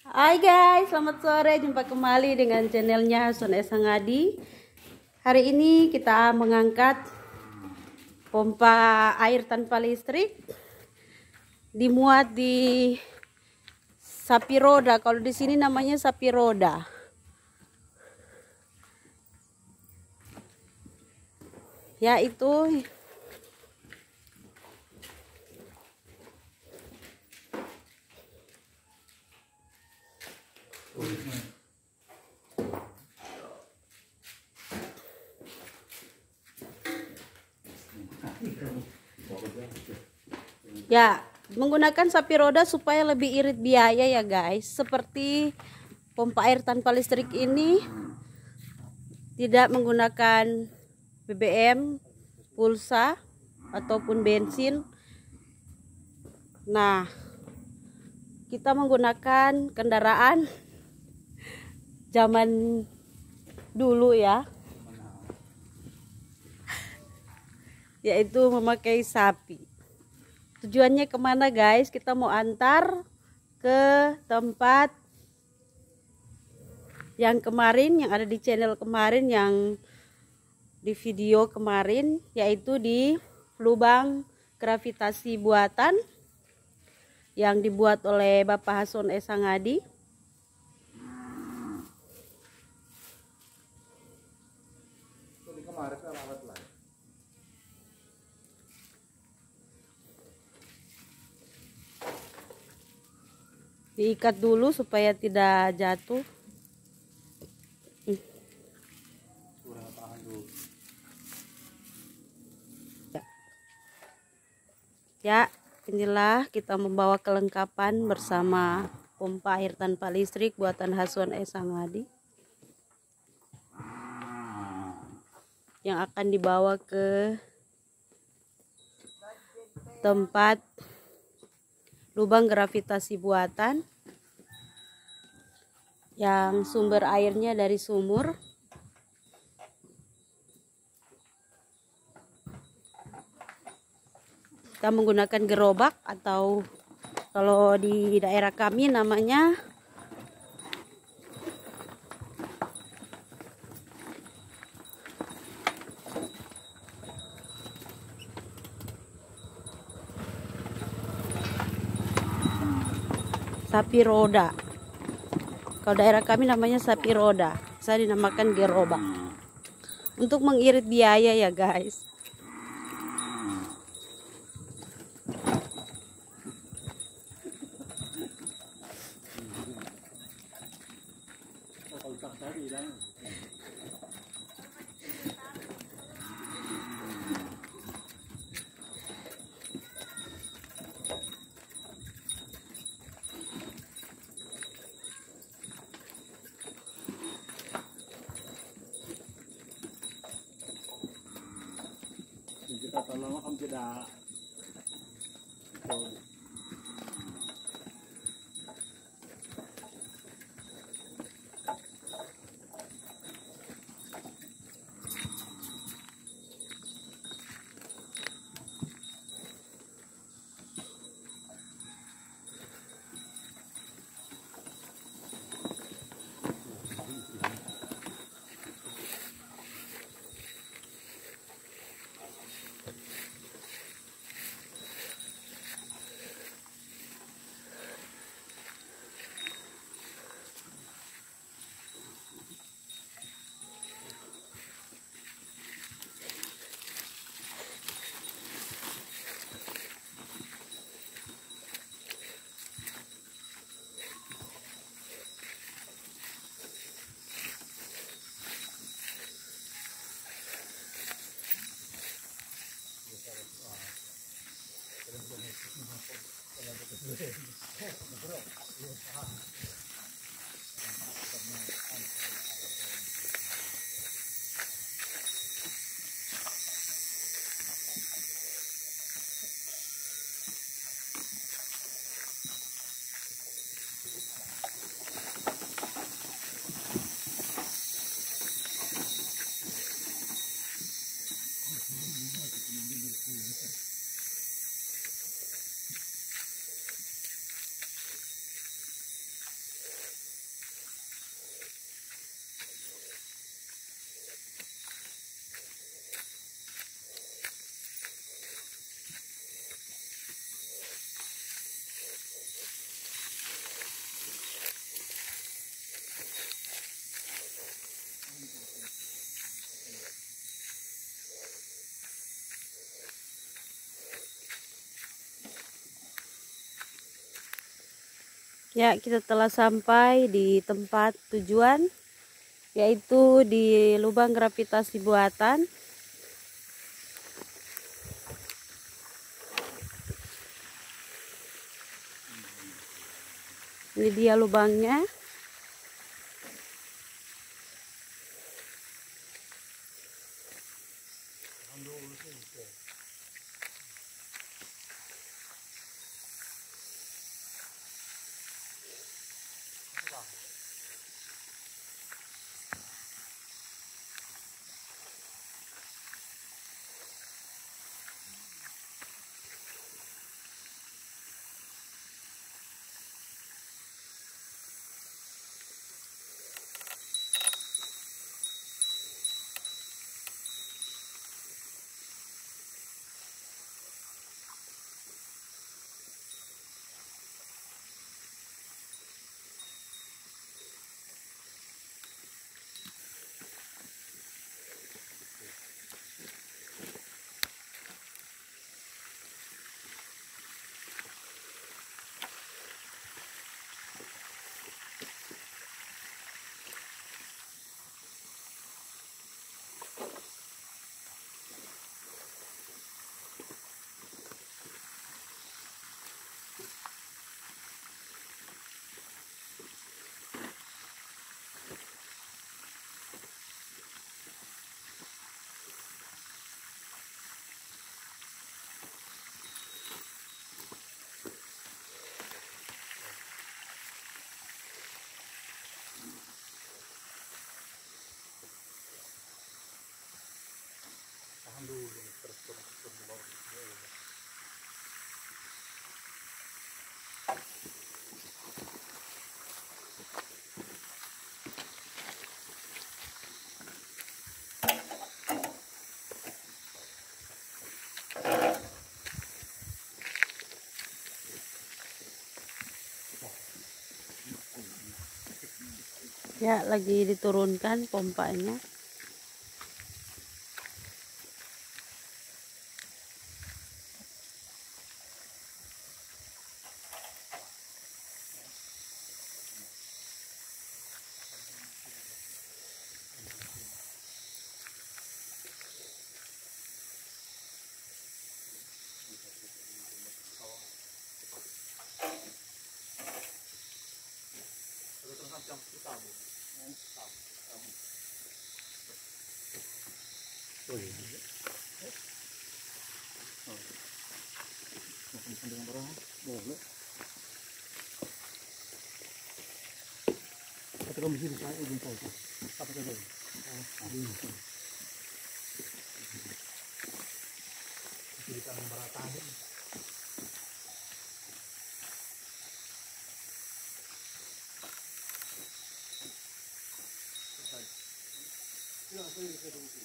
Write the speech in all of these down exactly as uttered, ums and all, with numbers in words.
Hai guys, selamat sore. Jumpa kembali dengan channelnya Hasun Esa Ngadi. Hari ini kita mengangkat pompa air tanpa listrik, dimuat di sapi roda. Kalau di sini namanya sapi roda. Yaitu ya, menggunakan sapi roda supaya lebih irit biaya ya guys. Seperti pompa air tanpa listrik ini tidak menggunakan B B M, pulsa ataupun bensin. Nah, kita menggunakan kendaraan zaman dulu ya, yaitu memakai sapi. Tujuannya kemana guys? Kita mau antar ke tempat yang kemarin, yang ada di channel kemarin, yang di video kemarin, yaitu di lubang gravitasi buatan yang dibuat oleh Bapak Hasun Esa Ngadi. Diikat dulu supaya tidak jatuh. Ya, inilah kita membawa kelengkapan bersama pompa air tanpa listrik buatan Hasun Esa Ngadi yang akan dibawa ke tempat lubang gravitasi buatan yang sumber airnya dari sumur. Kita menggunakan gerobak, atau kalau di daerah kami namanya sapi roda. Kalau daerah kami namanya sapi roda, saya dinamakan gerobak. Untuk mengirit biaya ya guys. Kita tolong kamu tidak Ya, kita telah sampai di tempat tujuan, yaitu di lubang gravitasi buatan. Ini dia lubangnya. Ya, lagi diturunkan pompanya. Oh iya. Oh. Makan dengan barang. Boleh. Kata kamu sini saya ujung kau. Apa kata? Oh, ini. Kita memberatakan. Ya, saya bisa dulu.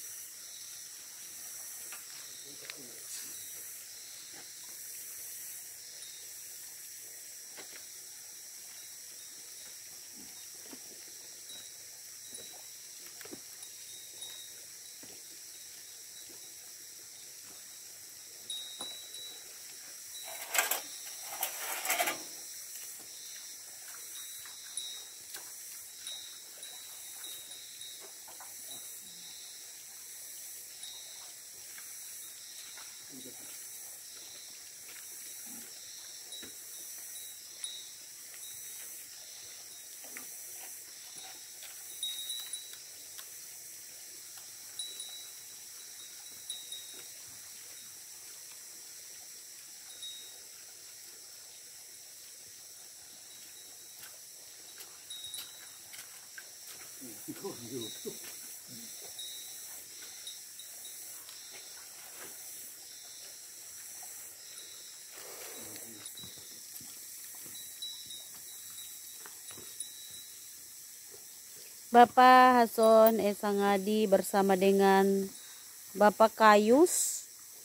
Bapak Hason Esangadi bersama dengan Bapak Kayus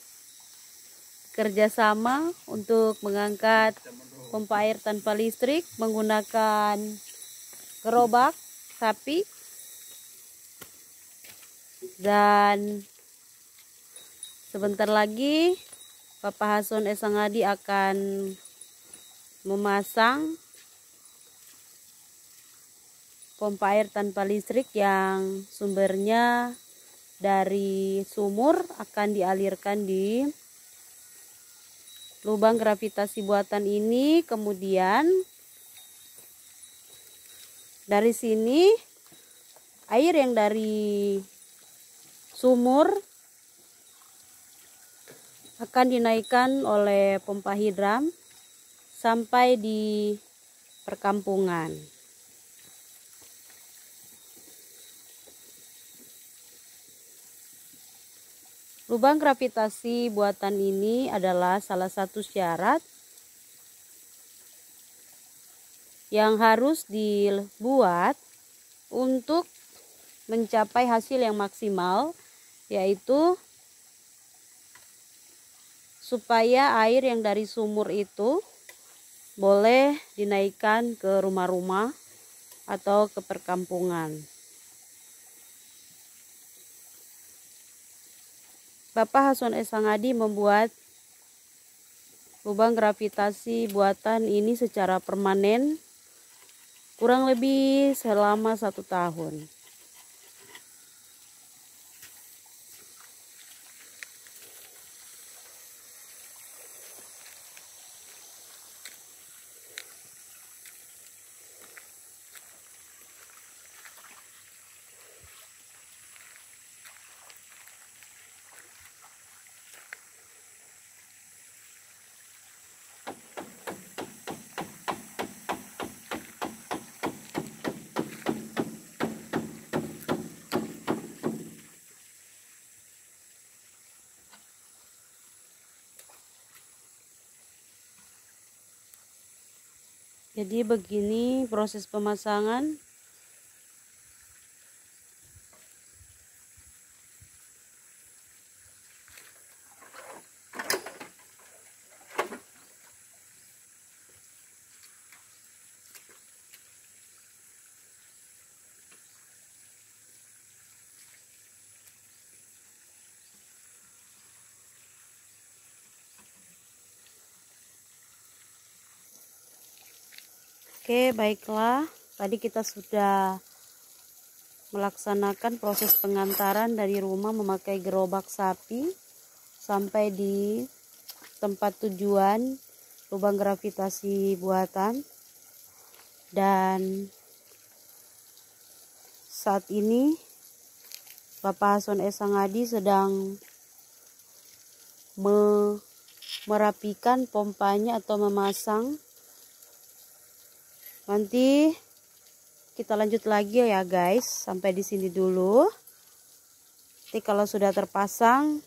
kerjasama untuk mengangkat pompa air tanpa listrik menggunakan gerobak sapi, dan sebentar lagi Bapak Hason Esangadi akan memasang pompa air tanpa listrik yang sumbernya dari sumur akan dialirkan di lubang gravitasi buatan ini. Kemudian dari sini air yang dari sumur akan dinaikkan oleh pompa hidram sampai di perkampungan. Lubang gravitasi buatan ini adalah salah satu syarat yang harus dibuat untuk mencapai hasil yang maksimal, yaitu supaya air yang dari sumur itu boleh dinaikkan ke rumah-rumah atau ke perkampungan. Bapak Hason S. Sangadi membuat lubang gravitasi buatan ini secara permanen kurang lebih selama satu tahun. Jadi begini proses pemasangan. Oke, baiklah. Tadi kita sudah melaksanakan proses pengantaran dari rumah memakai gerobak sapi sampai di tempat tujuan lubang gravitasi buatan. Dan saat ini Bapak Hason S. Sangadi sedang me merapikan pompanya atau memasang. Nanti kita lanjut lagi ya guys, sampai di sini dulu. Nanti kalau sudah terpasang,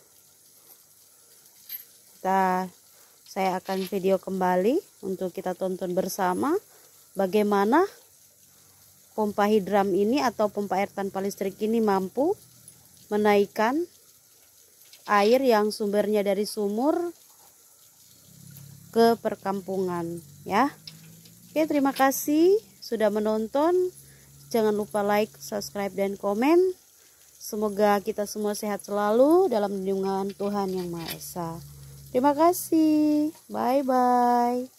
kita saya akan video kembali untuk kita tonton bersama bagaimana pompa hidram ini atau pompa air tanpa listrik ini mampu menaikkan air yang sumbernya dari sumur ke perkampungan ya. Oke, terima kasih sudah menonton. Jangan lupa like, subscribe, dan komen. Semoga kita semua sehat selalu dalam lindungan Tuhan Yang Maha Esa. Terima kasih. Bye-bye.